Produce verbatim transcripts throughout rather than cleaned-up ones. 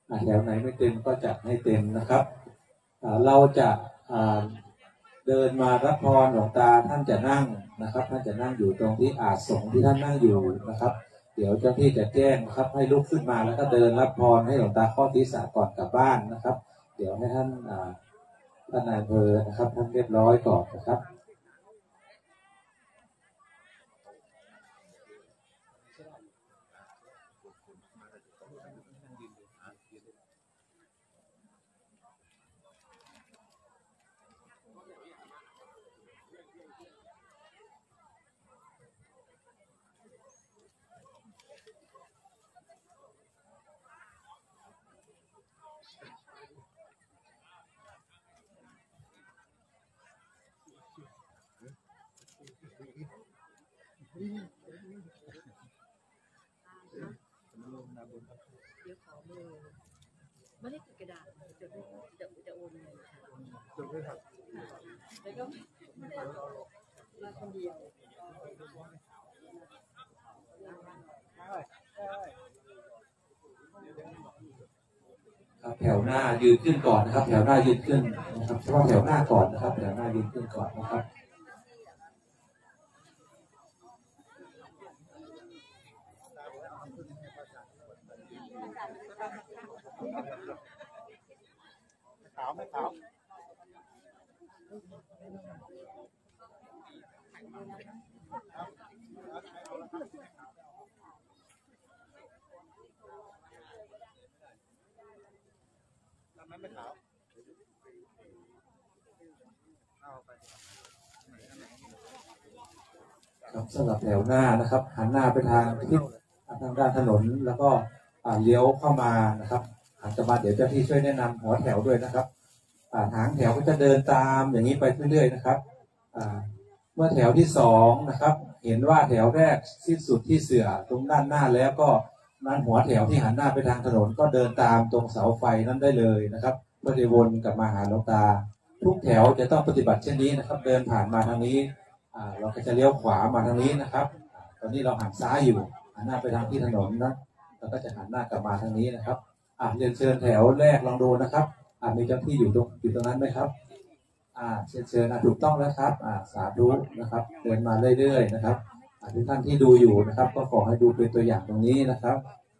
แถวไหนไม่เต็มก็จัดให้เต็มนะครับเราจะเดินมารับพรหลวงตาท่านจะนั่งนะครับท่านจะนั่งอยู่ตรงที่อาสงที่ท่านนั่งอยู่นะครับเดี๋ยวเจ้าที่จะแจ้งนะครับให้ลุกขึ้นมาแล้วก็เดินรับพรให้หลวงตาข้อศีรษะก่อนกลับบ้านนะครับเดี๋ยวให้ท่านท่านนายอำเภอนะครับท่านเรียบร้อยก่อนนะครับไม่ได้กระดาษจะจะจะโอนเงินจดด้วยครับแล้วก็ไม่ได้มาคนเดียวแถวหน้ายืนขึ้นก่อนนะครับแถวหน้ายืนขึ้นนะครับเฉพาะแถวหน้าก่อนนะครับแถวหน้ายืนขึ้นก่อนนะครับขาวไม่ขาวทำไมไม่ขาวครับสำหรับแถวหน้านะครับหันหน้าไปทางทิศทางด้านถนนแล้วก็เลี้ยวเข้ามานะครับอาจจะมาเดี๋ยวเจ้าที่ช่วยแนะนำหัวแถวด้วยนะครับหางแถวก็จะเดินตามอย่างนี้ไปเรื่อยๆนะครับเมื่อแถวที่สองนะครับเห็นว่าแถวแรกสิ้นสุดที่เสื่อตรงด้านหน้าแล้วก็นั้นหัวแถวที่หันหน้าไปทางถนนก็เดินตามตรงเสาไฟนั้นได้เลยนะครับเพื่อจะวนกลับมาหาหลวงตาทุกแถวจะต้องปฏิบัติเช่นนี้นะครับเดินผ่านมาทางนี้เราก็จะเลี้ยวขวามาทางนี้นะครับตอนนี้เราหันซ้ายอยู่หันหน้าไปทางที่ถนนนะเราก็จะหันหน้ากลับมาทางนี้นะครับอ่าเรียนเชิญแถวแรกลองดูนะครับอ่ามีเจ้าที่อยู่ตรงอยู่ตรงนั้นไหมครับอ่าเชิญเชิญอ่าถูกต้องแล้วครับอ่าสาธุนะครับเดินมาเรื่อยๆนะครับอ่าทุกท่านที่ดูอยู่นะครับก็ขอให้ดูเป็นตัวอย่างตรงนี้นะครับ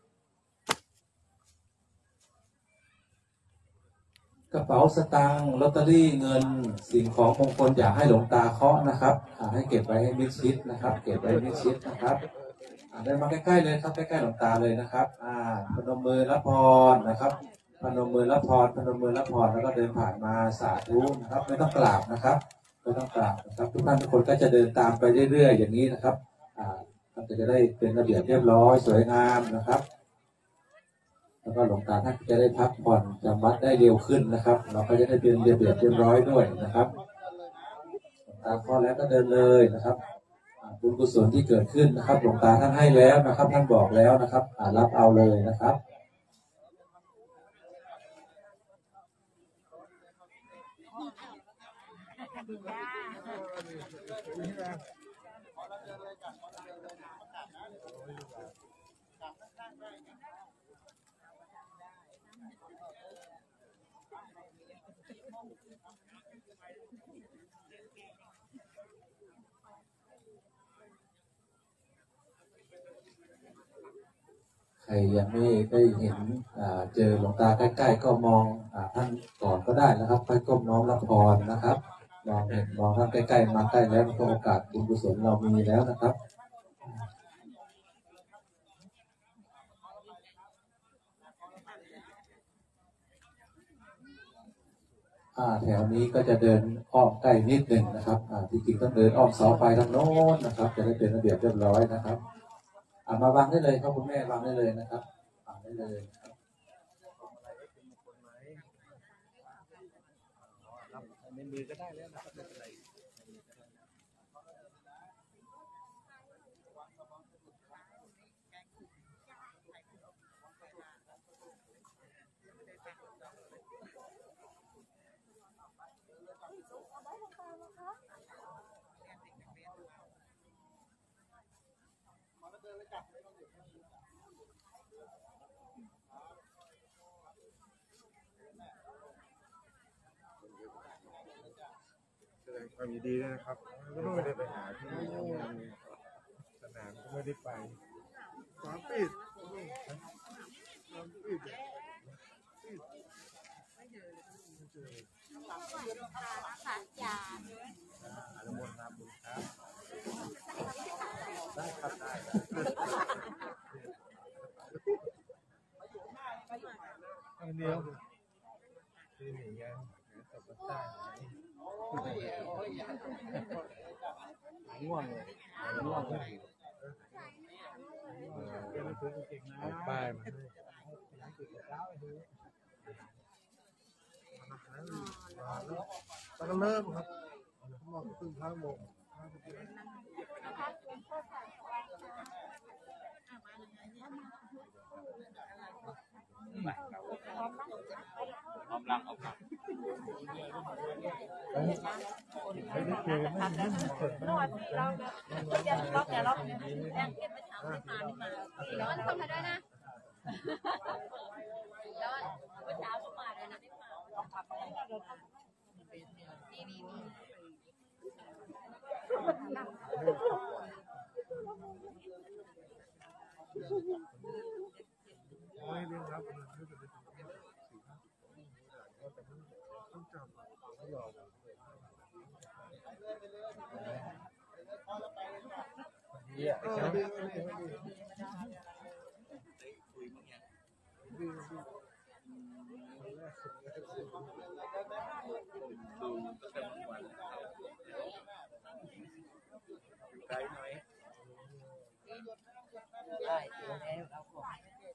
กระเป๋าสตางค์ลอตเตอรี่เงินสิ่งของมงคลอยากให้หลวงตาเคาะนะครับให้เก็บไว้ให้มิดชิดนะครับเก็บไว้มิดชิดนะครับเดินมาใกล้ๆเลยครับใกล้ๆหลวงตาเลยนะครับอ่าพนมมือรับพรนะครับพนมมือรับพรพนมมือรับพรแล้วก็เดินผ่านมาสาธุนะครับไม่ต้องกราบนะครับไม่ต้องกราบนะครับทุกท่านทุกคนก็จะเดินตามไปเรื่อยๆอย่างนี้นะครับอ่าก็จะได้เป็นระเบียบเรียบร้อยสวยงามนะครับแล้วก็หลวงตาท่านจะได้พักผ่อนจำวัดได้เร็วขึ้นนะครับเราก็จะได้เป็นระเบียบเรียบร้อยด้วยนะครับหลวงตาพอแล้วก็เดินเลยนะครับบุญกุศลที่เกิดขึ้นนะครับหลวงตาท่านให้แล้วนะครับท่านบอกแล้วนะครับรับเอาเลยนะครับใครยังไม่ได้เห็นเจอหลวงตาใกล้ๆก็มองท่านก่อนก็ได้นะครับค่อยก้มน้อมรับพรนะครับมองเห็นมองท่านใกล้ๆมาใกล้แล้วก็โอกาสบุญกุศลเรามีแล้วนะครับแถวนี้ก็จะเดินอ้อมใกล้นิดหนึ่งนะครับที่จริงต้องเดินอ้อมเสาไฟทางโน้นนะครับจะได้เป็นระเบียบเรียบร้อยนะครับมาวางได้เลยครับคุณแม่วางได้เลยนะครับวางได้เลยในมือก็ได้แล้วนะครับไม่เป็นไรความยินดีด้วยนะครับไม่ได้ไปหาที่สนามก็ไม่ได้ไปสามปีสามปีค่ะยาอนุโมทนาบุญครับได้ครับได้อันเดียวคือหนีกันตบกันได้ง่วงเลยง่วงเลยเอาป้ายมาให้แล้วก็เริ่มครับมองขึ้นห้าโมงพร้อมรังเอาครับไม่ได้เจอไม่ได้เจอรอบเราเดี๋ยวรอบเดี๋ยวรอบแรงเก็บไปถามไม่มาไม่มาย้อนเข้ามาด้วยนะย้อนเมื่อเช้าเข้ามาเลยนะไม่มานี่นี่นี่ไม่ได้รับไม่ได้เป็นต้องจำไม่ยอมเยี่ยมครับดูก็เต็มวันไกลหน่อยได้แล้วเราบอก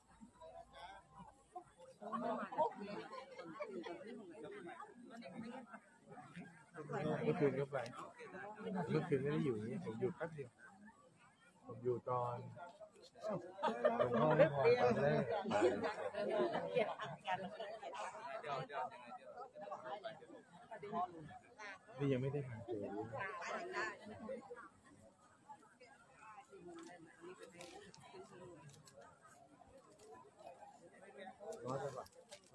เมื่อคืนก็ไปเมื่อคืนไม่ได้อยู่นี่ผมอยู่แป๊บเดียวผมอยู่ตอนหลวงพ่อไม่พอตอนแรกนี่ยังไม่ได้หาเจอร้อยกว่าบาท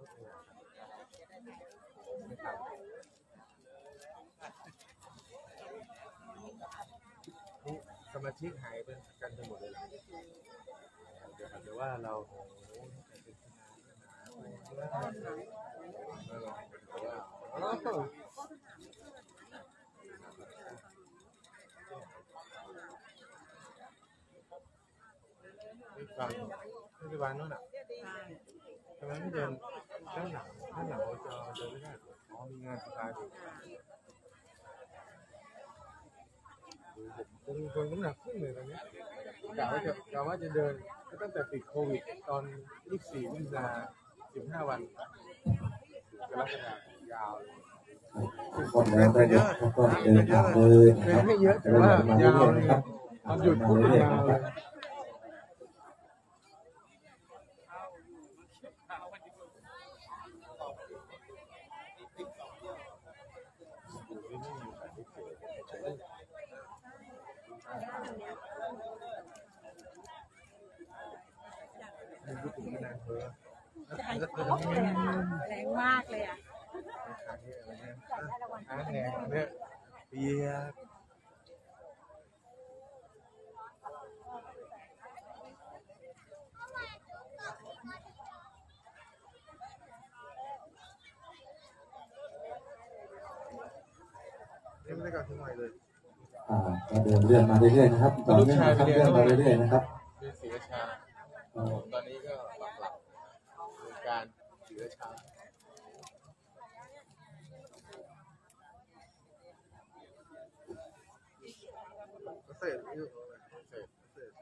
ไม่ทำนี่สมาชิกหายเป็นกันไปหมดเลยเดี๋ยวเดี๋ยวว่าเราโอ้โหไม่ฟังไม่ไปบ้านโน่นอ่ะทำไมไม่เดินด้านหลังด้านหลังเราจะเดินไม่ได้อ๋อมีงานสภาอยู่ผมเป็นคนน้ำหนักขึ้นเลยตอนนี้กะว่าจะกะว่าจะเดินตั้งแต่ติดโควิดตอนยี่สิบสี่มิถุนาสิบห้าวันกรกฎาคมยาวทุกคนแล้วก็เดินทางเลยนะครับไม่เยอะแต่ว่ายาวเลยครับตอนหยุดปุ๊บยาวเลยแรงมากเลยอ่ะอาแหงเนี่ยเปียกยังไม่ได้กลับที่ใหม่เลยอ่าก็เดินเรื่องมาเรื่อยๆนะครับต่อเนื่องนะครับเรื่องมาเรื่อยๆนะครับเป็นศรีราชาตอนนี้ก็ปักหลักในการศรีราชาเสร็จอยู่เสร็จเสร็จ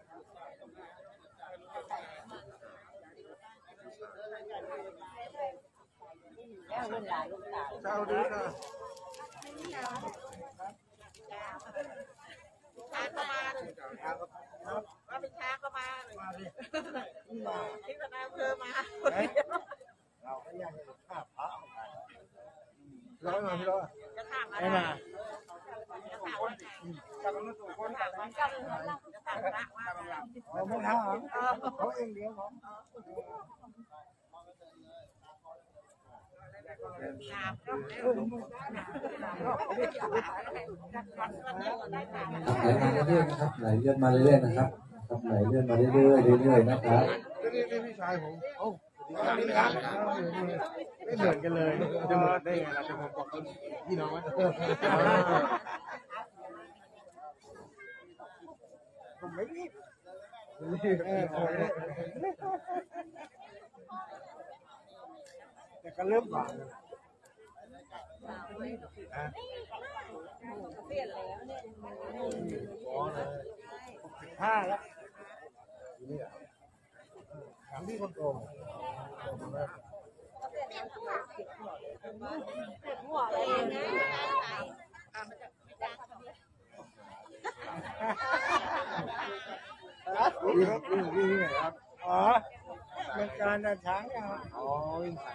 แล้วเวลาลูกสาวเจ้าดีค่ะช้าก็มาว่าเป็นช้าก็มาที่คณะอำเภอมาเราไม่อยากจะฆ่าพระร้อยมาพี่ร้อยจะถามอะไรจะถามว่าไงจะถามว่าคนถามว่าจะถามว่าว่าไม่ถามเขาเองเดียวผมไหลเลื่อนมาเรื่อยๆนะครับไหลเลื่อนมาเรื่อยๆเรื่อยๆนะครับนี่นี่พี่ชายผมโอ้ไม่เหมือนกันเลยจะเหมือนได้ไงล่ะจะผมบอกพี่น้องว่าผมไม่รีบแต่ก็เริ่มหวานเปลี่ยนแล้วเนี่ยห้าแล้วถามพี่คนโตหัวเองนะวิ่งวิ่งวิ่งไหนครับอ๋อเป็นการเดินช้างครับอ๋อวิ่งสาย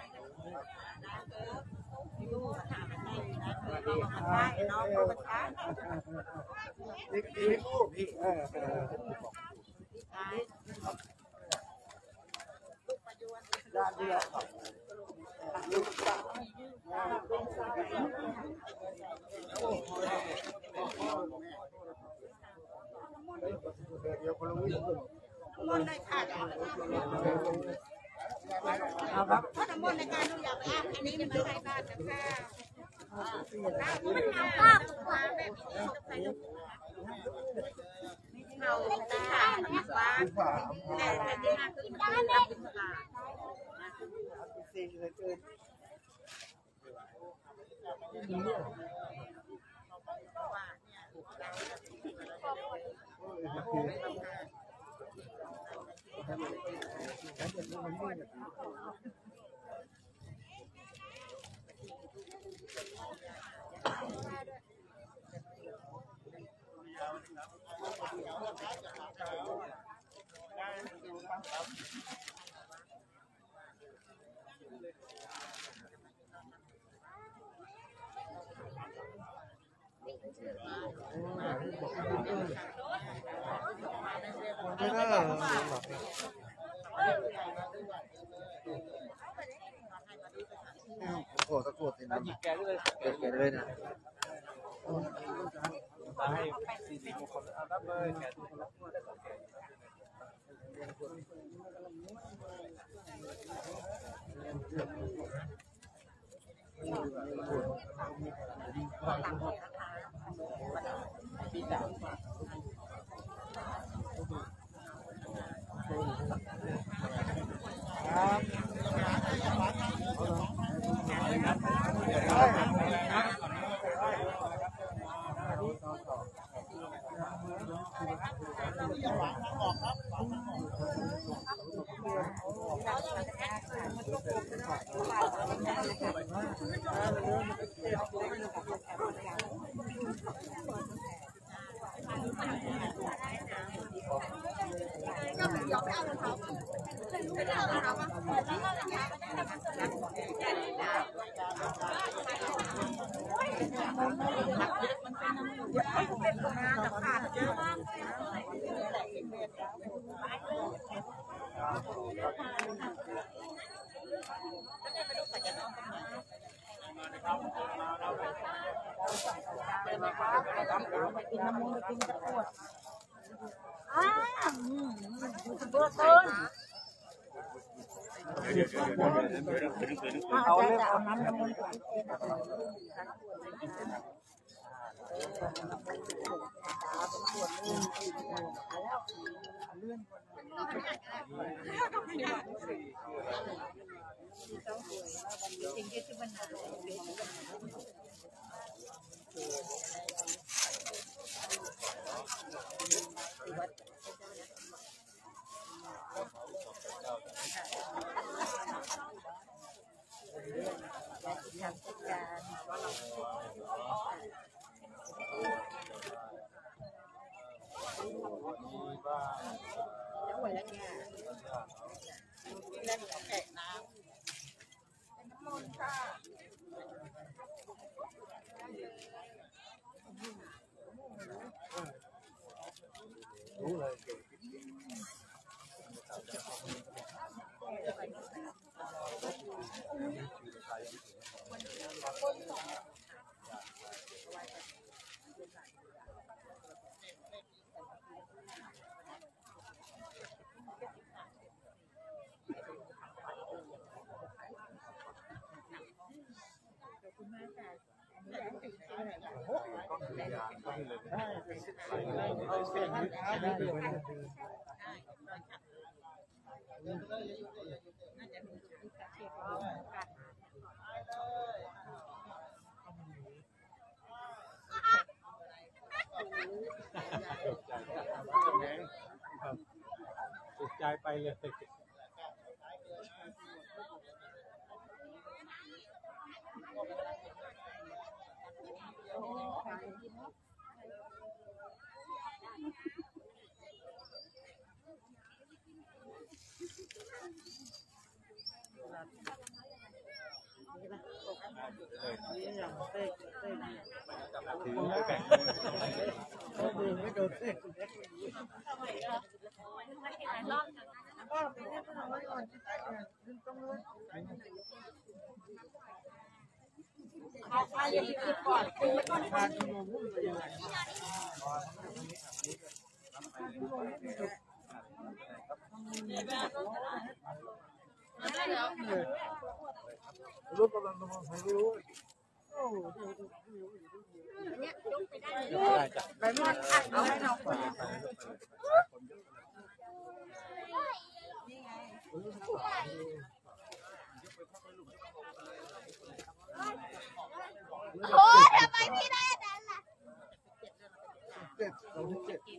น้องก็ช้างนี่นี่พี่เออด้านเดียวเดี๋ยวคนละวิ่งมนต์ในค่ะเอาครับเพราะน้ำมนต์ในการดูอยากอ่านอันนี้มันใช้บ้านนะคะมันเอาบ้างมาแบบนี้เราตาบ้านแต่แต่ที่ห้าคือมันคือรับเป็นตาสี่เลยเกินไม่ได้โอ้ตะกรวดเลยนะแกเลยแกเลยนะให้สี่สิบคนเอารับเลยแกทุกคนพี่จ๋าอ้าวเบอร์ต้นเอาจะเอาน้ำน้ำมันสิ่งที่ที่มันหนาแล้วหัวแล้วเนี่ยเล่นแกะน้ำเป็นน้ำมันค่ะรู้เลยคุณแม่ค่ะอันนี้อยากให้ติดชื่อหน่อยค่ะก็คือยาก็คือเลยได้เอาเสียงได้ได้เดี๋ยวไม่ได้น่าจะมีจุดที่กระเทียมกันตกใจไปเลยถือไปแบ่งไม่โดนเส้นเอาไปอย่างนี้ก่อนคือไม่ต้องทานขนมรถกำลังมองไม่รู้ได้จ้ะไปไม่ได้เอาให้เราก่อนโอ้ยทำไมพี่ได้ดันล่ะเจ็ดสองเจ็ด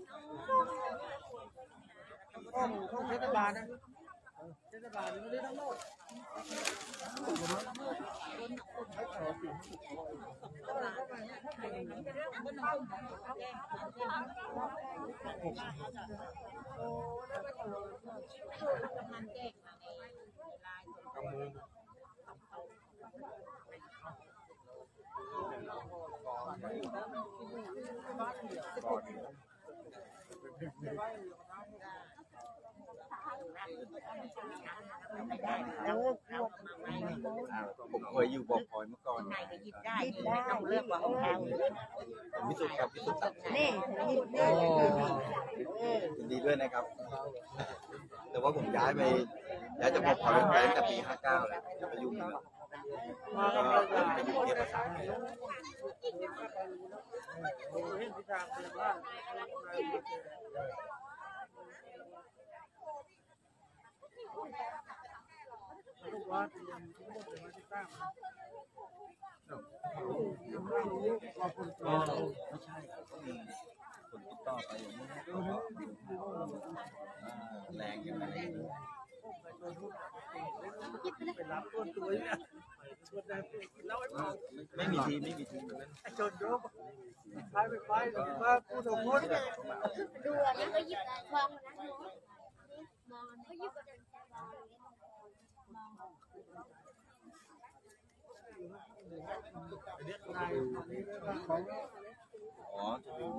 ก็เข้าเทศบาลนะเทศบาลไม่ได้ทั้งหมดกำมือผมเคยอยู่บ่อพลอยเมื่อก่อนได้ได้ต้องเลือกว่าของเราผมพิสูจน์ครับพิสูจน์ตัดนี่ยิบได้ยินดีด้วยนะครับ แต่ว่าผมย้ายไปย้ายจากบ่อพลอยไปตั้งแต่ปีห้าเก้าแล้วจะไปยุ่งแล้วก็ไปอยู่เทียบภาษาเลย ก็ไม่ใช่ก็มีคนติดต่อไปอย่างนี้แรงอย่างนั้นไม่มีทีไม่มีทีจนยกไปไปไปมาพูดถึงพูดดูอันนี้ก็ยิบมองนะมองก็ยิบอ๋อจะเป็น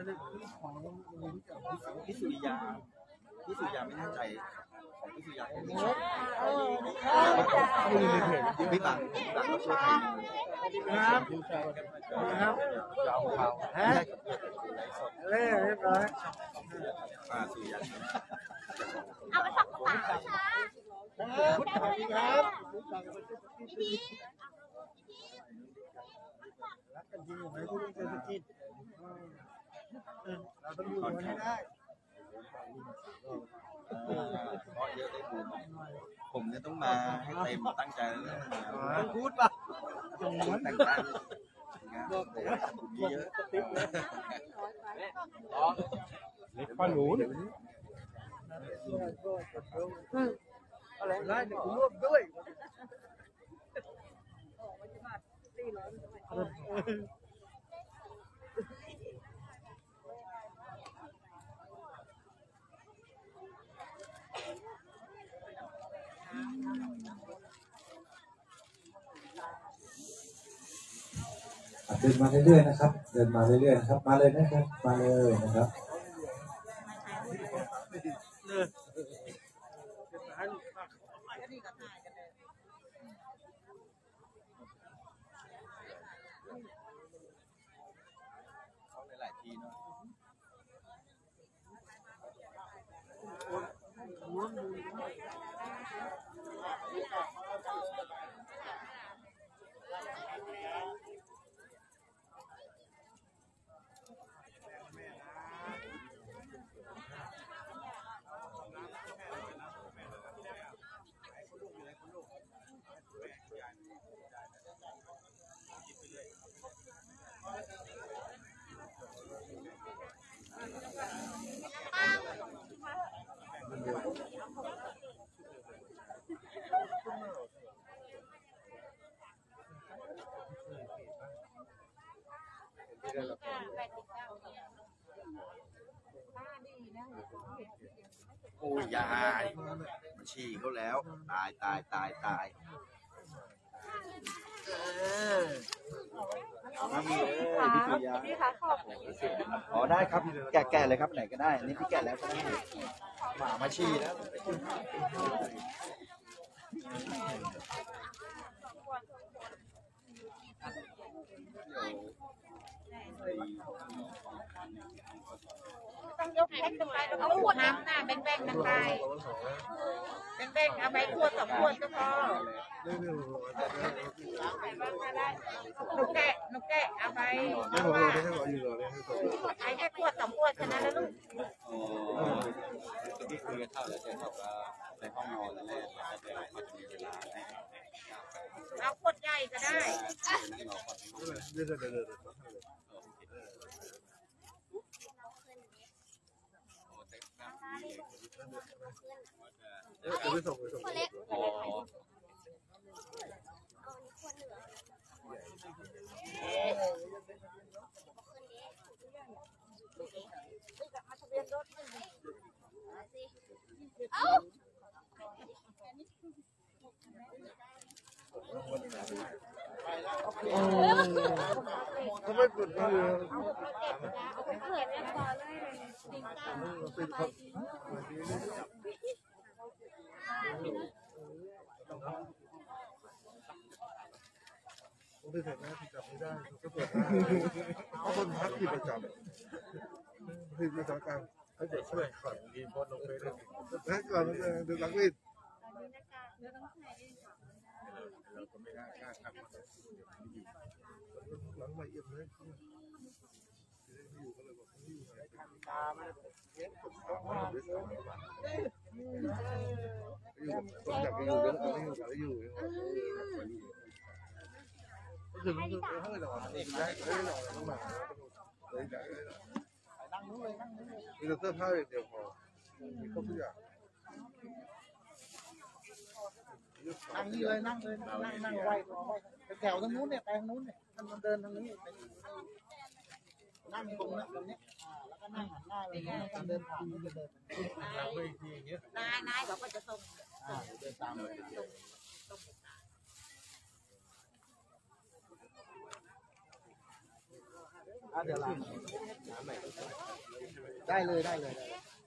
พี่สุริยาพี่สุริยาไม่แน่ใจของพี่สุริยาเป็นพี่บังพี่บังเขาช่วยใครครับครับจะเอาเขาฮะเล่เรียบร้อยอ่าสุริยาเอาไปฝักป่าช้าครับพี่รักกันจริงไหมคุณเศรษฐกิจเราต้องอยู่ให้ได้เพราะเยอะได้บุญผมเนี่ยต้องมาให้เต็มตั้งใจแล้วต้องพูดป่ะต้องตั้งใจเยอะเล็กป้าหนูอะไรได้เดี๋ยวผมร่วมด้วยเดินมาเรื่อยๆนะครับเดินมาเรื่อยๆนะครับมาเลยนะครับมาเลยนะครับเขาหลายๆทีเนาะโอ้ยยายมาฉี่เขาแล้ว ตายตายตายตายมามีเลยพี่ตุยาอ๋อได้ครับแกะแกะเลยครับไหนก็ได้นี่พี่แกะแล้วก็ได้หมามาฉี่แล้วต้องยกแพ็คขึ้นไปแล้วก็ขวดน้ำหน้าแบ่งๆกันไปแบ่งๆเอาไปขวดสองขวดก็พอหนูแกะหนูแกะเอาไปเอาว่าไอ้แค่ขวดสองขวดแค่นั้นแล้วลูกที่คุยกันเท่าแล้วจะบอกว่าในห้องนอนแล้วแม่เดี๋ยวเขาจะมีเวลาให้เอาขวดใหญ่ก็ได้เดี๋ยวไปส่งไปส่ง ทำไมกดมือผมไปใส่หน้าที่จับไม่ได้ก็เปิดหน้าเพราะคนพักที่ประจำที่ประจำการให้เด็กช่วยก่อนดีโพสลงไปเลยให้ก่อนเดี๋ยวหลังวิดเราก็ไม่ได้กล้าทำหลังมาเอี่ยมเลยอยู่ก็เลยบอกไม่อยู่ไหนตาไม่เลี้ยงผมก็มาด้วยกันอยู่คนอยากไปอยู่เยอะแต่ไม่อยู่อยากไปอยู่ก็คือมันคือให้เราเองได้ให้เราต้องมาเลยได้เลยนั่งนู้นเลยนั่งนู้นเลยมีแต่เสื้อผ้าอย่างเดียวพอมีครบทุกอย่างนั่งนี่เลยนั่งเลยนั่งนั่งไว้แถวทางนู้นเนี่ยไปทางนู้นเนี่ยมันเดินทางนี้นั่งตรงนั้นตรงนี้แล้วก็นั่งหันหน้าไปการเดินผ่านมันจะเดินหลังไปอีกทีอย่างเงี้ยนายนายบอกว่าจะส่งเดินตามเลยเดี๋ยวได้เลยได้เลย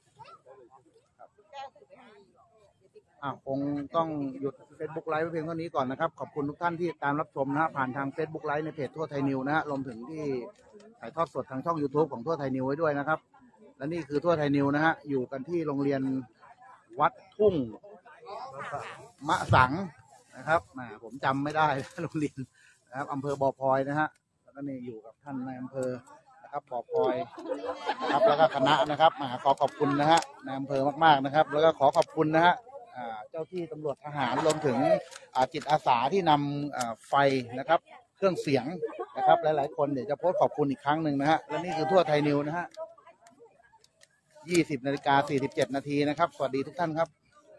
อ่ะคงต้องหยุด Facebook ไลฟ์ไว้เพียงเท่านี้ก่อนนะครับขอบคุณทุกท่านที่ตามรับชมนะฮะผ่านทาง Facebook ไลฟ์ในเพจทั่วไทยนิวนะฮะรวมถึงที่ถ่ายทอดสดทางช่อง YouTube ของทั่วไทยนิวไว้ด้วยนะครับและนี่คือทั่วไทยนิวนะฮะอยู่กันที่โรงเรียนวัดทุ่งมะสังนะครับผมจำไม่ได้โรงเรียนนะครับอำเภอบ่อพลอยนะฮะแล้วก็นี่อยู่กับท่านนายอำเภอนะครับบ่อพลอยครับแล้วก็คณะนะครับขอขอบคุณนะฮะนายอำเภอมากๆนะครับแล้วก็ขอขอบคุณนะฮะเจ้าที่ตำรวจทหารรวมถึงจิตอาสาที่นำไฟนะครับเครื่องเสียงนะครับหลายๆคนเดี๋ยวจะโพสต์ขอบคุณอีกครั้งหนึ่งนะฮะและนี่คือทั่วไทยนิวนะฮะยี่สิบนาฬิกาสี่สิบเจ็ดนาทีนะครับสวัสดีทุกท่านครับ